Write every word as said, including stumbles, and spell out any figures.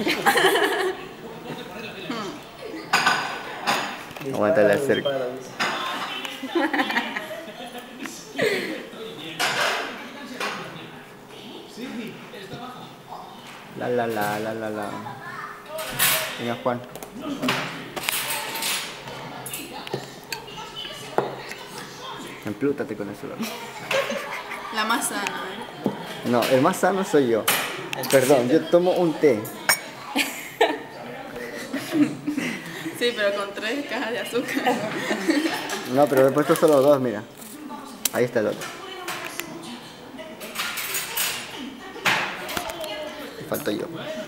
Aguanta la cerca. La la la la la la. Venga, Juan. Emplútate con eso. La más sana, ¿eh? No, el más sano soy yo. Perdón, yo tomo un té. Sí, pero con tres cajas de azúcar. No, pero he puesto solo dos, mira. Ahí está el otro. Falto yo.